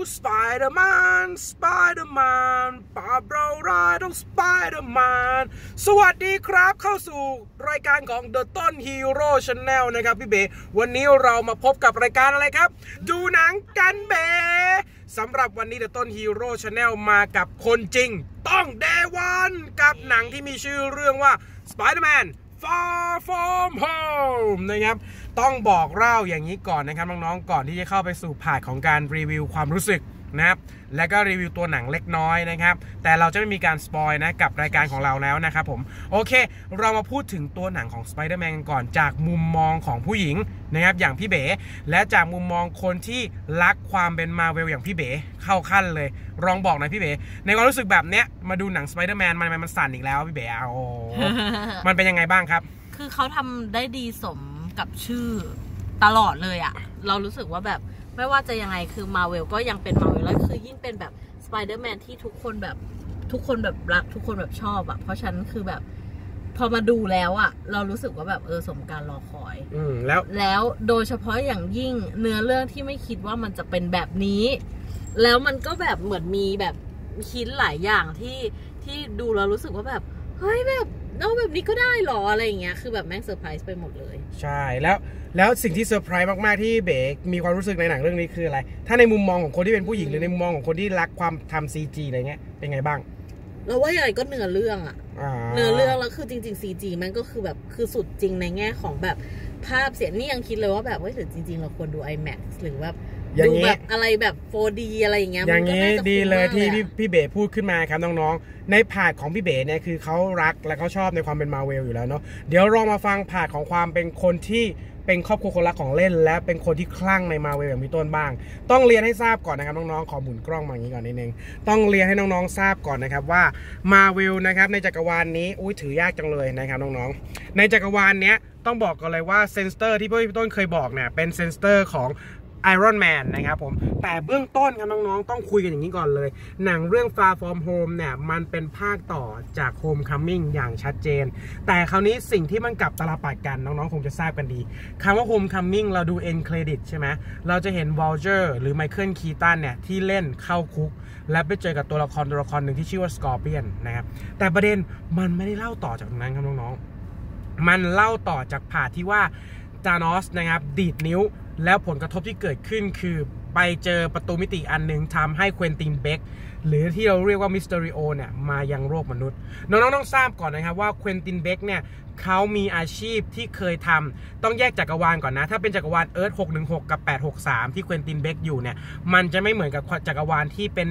สไปเดอร์แมนปราบเราร้ายต้องสไปเดอร์แมนสวัสดีครับเข้าสู่รายการของ The ต้น Hero Channel นะครับพี่เบ๋วันนี้เรามาพบกับรายการอะไรครับดูหนังกันเบ๋สำหรับวันนี้ The ต้น Hero Channel มากับคนจริงต้องเดวันกับหนังที่มีชื่อเรื่องว่า Spider-Man Far From Home นะครับต้องบอกเล่าอย่างนี้ก่อนนะครับน้องๆก่อนที่จะเข้าไปสู่พาร์ทของการรีวิวความรู้สึกนะครับและก็รีวิวตัวหนังเล็กน้อยนะครับแต่เราจะไม่มีการสปอยนะกับรายการของเราแล้วนะครับผมโอเคเรามาพูดถึงตัวหนังของ Spider-Man กันก่อนจากมุมมองของผู้หญิงนะครับอย่างพี่เบ๋และจากมุมมองคนที่รักความเป็นมาเวลอย่างพี่เบ๋เข้าขั้นเลยลองบอกหน่อยพี่เบ๋ในความรู้สึกแบบเนี้ยมาดูหนัง Spider-Man มันสั่นอีกแล้วพี่เบ๋โอ้มันเป็นยังไงบ้างครับคือเขาทำได้ดีสมกับชื่อตลอดเลยอะเรารู้สึกว่าแบบไม่ว่าจะยังไงคือมาเวลก็ยังเป็นมาเวลแล้วคือยิ่งเป็นแบบสไปเดอร์แมนที่ทุกคนแบบรักทุกคนแบบชอบอะเพราะฉะนั้นคือแบบพอมาดูแล้วอะเรารู้สึกว่าแบบสมการรอคอยแล้วโดยเฉพาะอย่างยิ่งเนื้อเรื่องที่ไม่คิดว่ามันจะเป็นแบบนี้แล้วมันก็แบบเหมือนมีแบบคิดหลายอย่างที่ดูแล้วรู้สึกว่าแบบเฮ้ยแบบเอาแบบนี้ก็ได้หรออะไรอย่างเงี้ยคือแบบแม่งเซอร์ไพรส์ไปหมดเลยใช่แล้วสิ่งที่เซอร์ไพรส์มากๆที่เบ๋มีความรู้สึกในหนังเรื่องนี้คืออะไรถ้าในมุมมองของคนที่เป็นผู้หญิงหรือในมุมมองของคนที่รักความทำ CG อะไรเงี้ยเป็นไงบ้างเราว่าอย่างไรก็เนื้อเรื่องอะเนื้อเรื่องแล้วคือจริงๆ CG มันก็คือแบบคือสุดจริงในแง่ของแบบภาพเสียงนี่ยังคิดเลยว่าแบบว่าถึงจริงๆเราควรดู IMAX หรือแบบดูแบบอะไรแบบ 4D อะไรอย่างเงี้ยอย่างนี้ดีเลยที่พี่เบ๋พูดขึ้นมาครับน้องๆในพาร์ทของพี่เบ๋เนี่ยคือเขารักและเขาชอบในความเป็นมาเวลอยู่แล้วเนาะเดี๋ยวลองมาฟังพาร์ทของความเป็นคนที่เป็นครอบครัวคนรักของเล่นและเป็นคนที่คลั่งในมาเวลอย่างพี่ต้นบ้างต้องเรียนให้ทราบก่อนนะครับน้องๆขอหมุนกล้องมาอย่างนี้ก่อนนิดนึงต้องเรียนให้น้องๆทราบก่อนนะครับว่ามาเวลนะครับในจักรวาลนี้ถือยากจังเลยนะครับน้องๆในจักรวาลเนี้ยต้องบอกก่อนเลยว่าเซนสเตอร์ที่พี่ต้นเคยบอกเนี่ยเป็นเซนสเตอร์ของIron Man นะครับผมแต่เบื้องต้นครับน้องๆต้องคุยกันอย่างนี้ก่อนเลยหนังเรื่อง Far From Home เนี่ยมันเป็นภาคต่อจาก Homecoming อย่างชัดเจนแต่คราวนี้สิ่งที่มันกลับตลปัดกันน้องๆคงจะทราบกันดีคำว่า Homecoming เราดู End Credit ใช่ไหมเราจะเห็น Vulture หรือ Michael Keaton เนี่ยที่เล่นเข้าคุกและไปเจอกับตัวละครหนึ่งที่ชื่อว่า Scorpion นะครับแต่ประเด็นมันไม่ได้เล่าต่อจากตรงนั้นครับน้องๆมันเล่าต่อจากพาร์ทที่ว่าจานอสนะครับดีดนิ้วแล้วผลกระทบที่เกิดขึ้นคือไปเจอประตูมิติอันหนึ่งทำให้เควินตินเบคหรือที่เราเรียกว่ามิสเตอริโอเนี่ยมายังโลกมนุษย์น้องๆต้องทราบก่อนนะครับว่าเควินตินเบคเนี่ยเขามีอาชีพที่เคยทำต้องแยกจักรวาลก่อนนะถ้าเป็นจักรวาลเอิร์ธ616กับ863ที่เควินตินเบคอยู่เนี่ยมันจะไม่เหมือนกับจักรวาลที่เป็น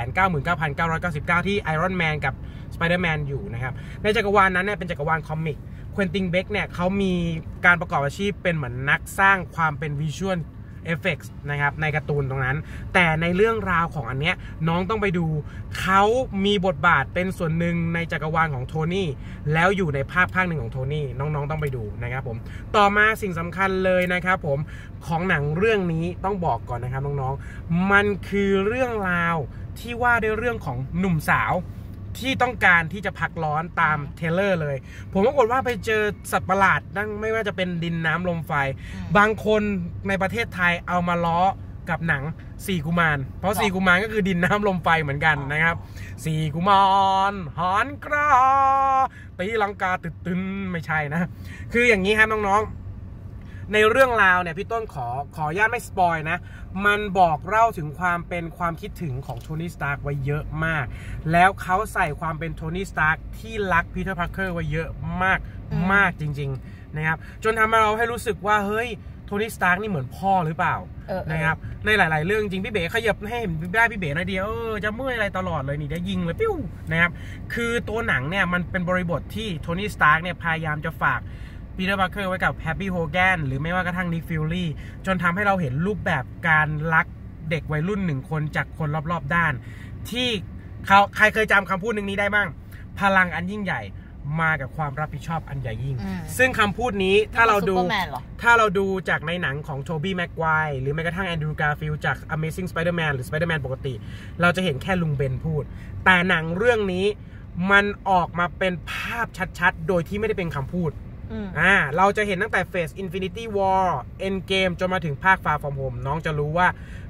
199,999 ที่ไอรอนแมนกับสไปเดอร์แมนอยู่นะครับในจักรวาลนั้นเนี่ยเป็นจักรวาลคอมิกเควินตินเบคเนี่ยเขามีการประกอบอาชีพเป็นเหมือนนักสร้างความเป็นวิชวลเอฟเฟกต์นะครับในการ์ตูนตรงนั้นแต่ในเรื่องราวของอันเนี้ยน้องต้องไปดูเขามีบทบาทเป็นส่วนหนึ่งในจักรวาลของโทนี่แล้วอยู่ในภาคหนึ่งของโทนี่น้องๆต้องไปดูนะครับผมต่อมาสิ่งสำคัญเลยนะครับผมของหนังเรื่องนี้ต้องบอกก่อนนะครับน้องๆมันคือเรื่องราวที่ว่าด้วยเรื่องของหนุ่มสาวที่ต้องการที่จะพักร้อนตามเทเลอร์เลยผมปรากฏว่าไปเจอสัตว์ประหลาดนั่งไม่ว่าจะเป็นดินน้ำลมไฟบางคนในประเทศไทยเอามาล้อกับหนัง4กุมารเพราะ4กุมารก็คือดินน้ำลมไฟเหมือนกันนะครับ4กุมารหอนกระตีลังกาตึ้นไม่ใช่นะคืออย่างนี้ครับน้องๆในเรื่องราวเนี่ยพี่ต้นขออนุญาตไม่สปอยนะมันบอกเล่าถึงความเป็นความคิดถึงของโทนี่สตาร์กไว้เยอะมากแล้วเขาใส่ความเป็นโทนี่สตาร์กที่รักปีเตอร์พาร์เกอร์ไว้เยอะมากจริงๆนะครับจนทำให้เราให้รู้สึกว่าเฮ้ยโทนี่สตาร์กนี่เหมือนพ่อหรือเปล่านะครับในหลายๆเรื่องจริงพี่เบ๋ขยับให้เห็นได้พี่เบ๋หน่อยเดียวจะเมื่อยอะไรตลอดเลยนี่จะยิงเลยปิ้วนะครับคือตัวหนังเนี่ยมันเป็นบริบทที่โทนี่สตาร์กเนี่ยพยายามจะฝากปีเตอร์พาร์เกอร์ไว้กับแฮปปี้โฮแกนหรือไม่ว่ากระทั่งนิกฟิลลี่จนทำให้เราเห็นรูปแบบการรักเด็กวัยรุ่นหนึ่งคนจากคนรอบๆด้านที่ใครเคยจำคำพูดหนึ่งนี้ได้บ้างพลังอันยิ่งใหญ่มากับความรับผิดชอบอันใหญ่ยิ่งซึ่งคำพูดนี้ถ้าเราดูจากในหนังของโทบี้แม็กไกวร์หรือแม้กระทั่งแอนดรูว์การ์ฟิลด์จาก Amazing Spider-Man หรือ Spider-Man ปกติเราจะเห็นแค่ลุงเบนพูดแต่หนังเรื่องนี้มันออกมาเป็นภาพชัดๆโดยที่ไม่ได้เป็นคำพูดเราจะเห็นตั้งแต่ Phase Infinity War Endgame จนมาถึงภาค Far From Home น้องจะรู้ว่า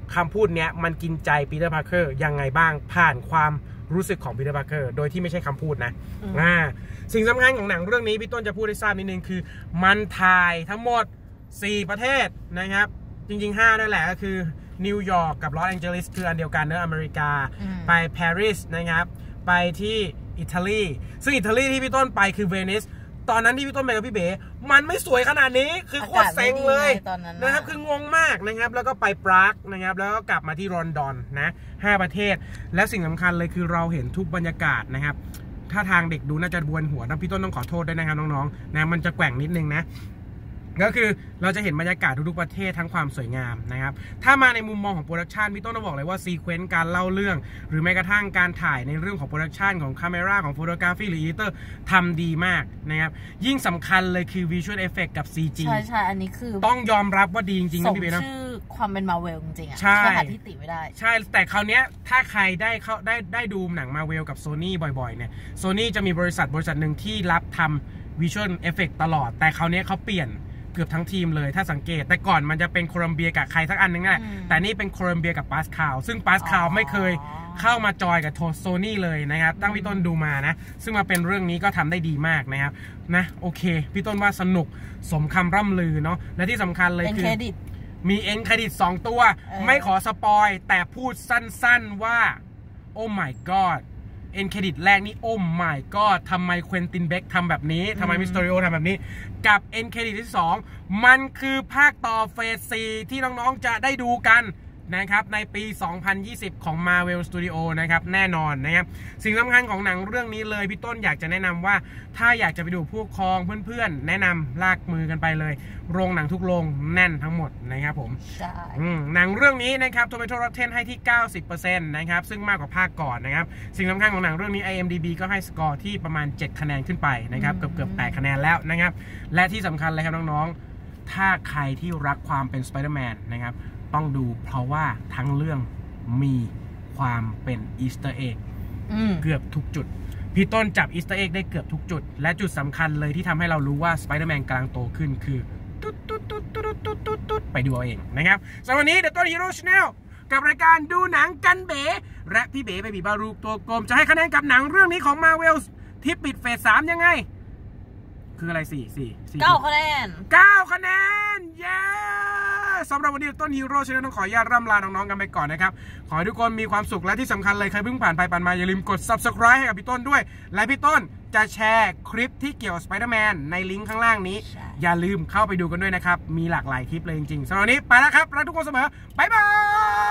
คำพูดเนี้ยมันกินใจปีเตอร์พาร์เกอร์ยังไงบ้างผ่านความรู้สึกของปีเตอร์พาร์เกอร์โดยที่ไม่ใช่คำพูดนะสิ่งสำคัญของหนังเรื่องนี้พี่ต้นจะพูดให้ทราบนิดนึงคือมันถ่ายทั้งหมด4ประเทศนะครับจริงๆ5นั่นแหละก็คือนิวยอร์กกับลอสแองเจลิสคืออันเดียวกันเนอะอเมริกาไปปารีสนะครับไปที่อิตาลีซึ่งอิตาลีที่พี่ต้นไปคือเวนิสตอนนั้นที่พี่ต้นไปกับพี่เบ๋มันไม่สวยขนาดนี้คือโคตรเซ็งเลยนะครับคืองงมากนะครับแล้วก็ไปปรากนะครับแล้วก็กลับมาที่ลอนดอนนะ5ประเทศและสิ่งสำคัญเลยคือเราเห็นทุกบรรยากาศนะครับถ้าทางเด็กดูน่าจะบวนหัวนะพี่ต้นต้องขอโทษด้วยนะครับน้องๆนะมันจะแกว่งนิดนึงนะก็คือเราจะเห็นบรรยากาศทุกๆประเทศทั้งความสวยงามนะครับถ้ามาในมุมมองของโปรดักชันพี่ต้นต้องบอกเลยว่าซีเควนต์การเล่าเรื่องหรือแม้กระทั่งการถ่ายในเรื่องของโปรดักชันของคาเมราของโฟโตกราฟีหรืออีดิเตอร์ทำดีมากนะครับยิ่งสำคัญเลยคือวิชวลเอฟเฟกต์กับ CG ใช่อันนี้คือต้องยอมรับว่าดีจริงๆนะพี่เบนนะชื่อความเป็นมาเวลจริงๆอ่ะใช่ที่ติไม่ได้ใช่แต่คราวนี้ถ้าใครได้ดูหนังมาเวลกับโซนี่บ่อยๆเนี่ยโซนี่จะมีบริษัทหนึ่งที่รับทำวิชวลเอฟเฟกต์ตลอดแต่คราวนี้เขาเปลี่ยนเกือบทั้งทีมเลยถ้าสังเกตแต่ก่อนมันจะเป็นโคลัมเบียกับใครสักอันนึงแหละแต่นี่เป็นโคลัมเบียกับปาสคาลซึ่งปาสคาลไม่เคยเข้ามาจอยกับโซนี่เลยนะครับตั้งพี่ต้นดูมานะซึ่งมาเป็นเรื่องนี้ก็ทำได้ดีมากนะครับนะโอเคพี่ต้นว่าสนุกสมคำร่ำลือเนาะและที่สำคัญเลยคือมีเอ็นเครดิต2ตัวไม่ขอสปอยแต่พูดสั้นๆว่าโอ้ my godเอ็นเครดิตแรกนี่โอ้ my god ทำไมเควินตินเบคทำแบบนี้ทำไมมิสเตอริโอทำแบบนี้กับเอ็นเครดิตที่2มันคือภาคต่อเฟส 4ที่น้องๆจะได้ดูกันนะครับในปี 2020 ของ Marvel Studio นะครับแน่นอนนะครับสิ่งสำคัญของหนังเรื่องนี้เลยพี่ต้นอยากจะแนะนำว่าถ้าอยากจะไปดูผู้ครองเพื่อนๆแนะนำลากมือกันไปเลยโรงหนังทุกโรงแน่นทั้งหมดนะครับผมหนังเรื่องนี้นะครับ Tomato Rotten ให้ที่ 90% นะครับซึ่งมากกว่าภาคก่อนนะครับสิ่งสำคัญของหนังเรื่องนี้ IMDb ก็ให้สกอร์ที่ประมาณ7คะแนนขึ้นไปนะครับเกือบ8คะแนนแล้วนะครับและที่สำคัญเลยครับน้องๆถ้าใครที่รักความเป็น Spider-Man นะครับต้องดูเพราะว่าทั้งเรื่องมีความเป็นอีสเตอร์เอ็กเกือบทุกจุดพี่ต้นจับอีสเตอร์เอ็กได้เกือบทุกจุดและจุดสำคัญเลยที่ทำให้เรารู้ว่าสไปเดอร์แมนกำลังโตขึ้นคือตุ๊ดไปดูเอาเองนะครับสำหรับวันนี้เดอะต้นฮีโร่ชาแนลกับรายการดูหนังกันเบ๋และพี่เบ๋ไปบีบารูตัวกลมจะให้คะแนนกับหนังเรื่องนี้ของ Marvel ที่ปิดเฟส 3ยังไงคืออะไร9 คะแนน9 คะแนนเย้สำหรับวันนี้ต้นฮีโร่ชาแนลต้องขออนุญาตร่ำลาน้องๆกันไปก่อนนะครับขอให้ทุกคนมีความสุขและที่สำคัญเลยใครเพิ่งผ่านไปผ่านมาอย่าลืมกด Subscribe ให้กับพี่ต้นด้วยและพี่ต้นจะแชร์คลิปที่เกี่ยวกับ Spider-Man ในลิงก์ข้างล่างนี้อย่าลืมเข้าไปดูกันด้วยนะครับมีหลากหลายคลิปเลยจริงๆสำหรับวันนี้ไปแล้วครับรักทุกคนเสมอบ๊ายบาย